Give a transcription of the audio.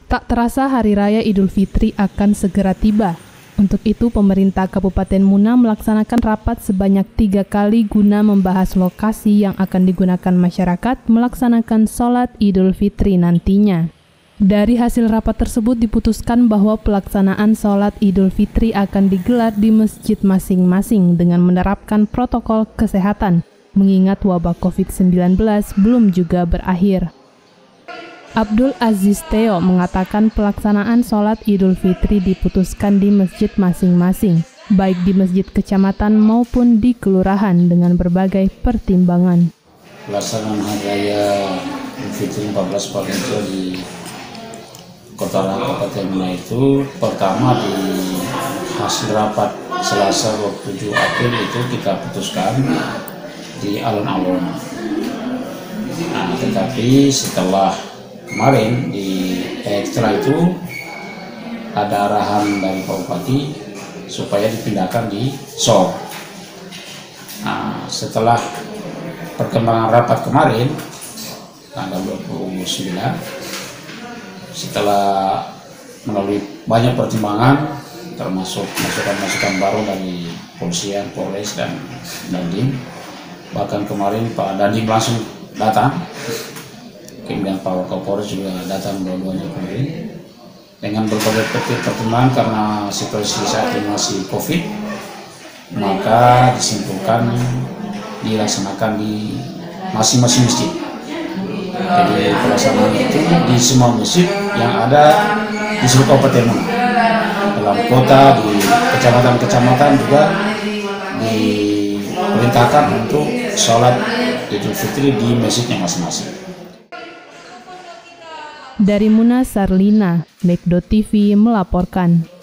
Tak terasa Hari Raya Idul Fitri akan segera tiba. Untuk itu, pemerintah Kabupaten Muna melaksanakan rapat sebanyak 3 kali guna membahas lokasi yang akan digunakan masyarakat melaksanakan sholat Idul Fitri nantinya. Dari hasil rapat tersebut diputuskan bahwa pelaksanaan sholat Idul Fitri akan digelar di masjid masing-masing dengan menerapkan protokol kesehatan, mengingat wabah COVID-19 belum juga berakhir. Abdul Aziz Theo mengatakan pelaksanaan sholat Idul Fitri diputuskan di masjid masing-masing, baik di masjid kecamatan maupun di kelurahan dengan berbagai pertimbangan. Pelaksanaan Hari Raya Idul Fitri 1442 di Kota Kabupaten Muna itu pertama di hasil rapat Selasa 27 April itu kita putuskan di alun-alun. Nah, tetapi setelah kemarin setelah itu ada arahan dari Pak Bupati supaya dipindahkan di SOR. Nah, setelah perkembangan rapat kemarin tanggal 29, setelah melalui banyak pertimbangan termasuk masukan-masukan baru dari Polisian, Polres dan Dandim, bahkan kemarin Pak Dandim langsung datang. Kemudian Pak Kapolres juga datang dua-duanya kemarin dengan berbagai pertimbangan karena situasi saat ini masih COVID, maka disimpulkan dilaksanakan di masing-masing masjid. Jadi pelaksanaan itu di semua masjid yang ada di seluruh Kabupaten Muna, dalam kota, di kecamatan-kecamatan juga diperintahkan untuk sholat Idul Fitri di masjidnya masing-masing. Dari Muna, Sarlina, Nekdo TV melaporkan.